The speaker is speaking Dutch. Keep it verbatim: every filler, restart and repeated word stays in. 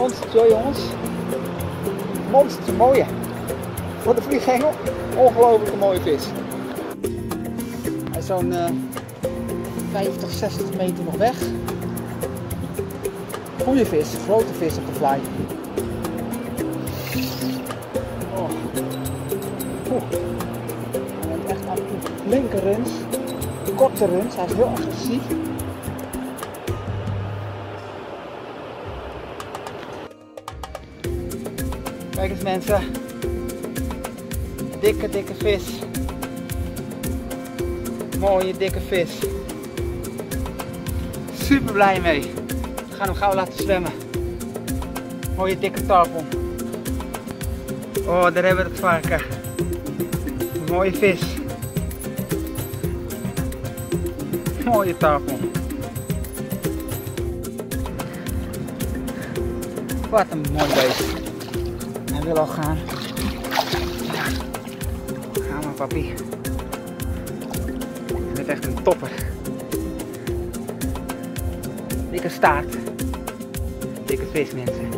monstertje hoor, jongens. Monstertje, mooie. Voor de vliegengel, ongelooflijk mooie vis. Hij is zo'n uh, vijftig, zestig meter nog weg. Goeie vis, grote vis op de fly. Oh. Oeh. Hij neemt echt aan de flinke runs, korte runs, hij is heel agressief. Kijk eens mensen, dikke dikke vis, mooie dikke vis, super blij mee. We gaan hem gauw laten zwemmen, mooie dikke tarpon. Oh, daar hebben we het varken, een mooie vis, mooie tarpon. Wat een mooi beest. Hij wil al gaan. Ja. Ga maar papi. Je bent echt een topper. Dikke staart. Dikke vis mensen.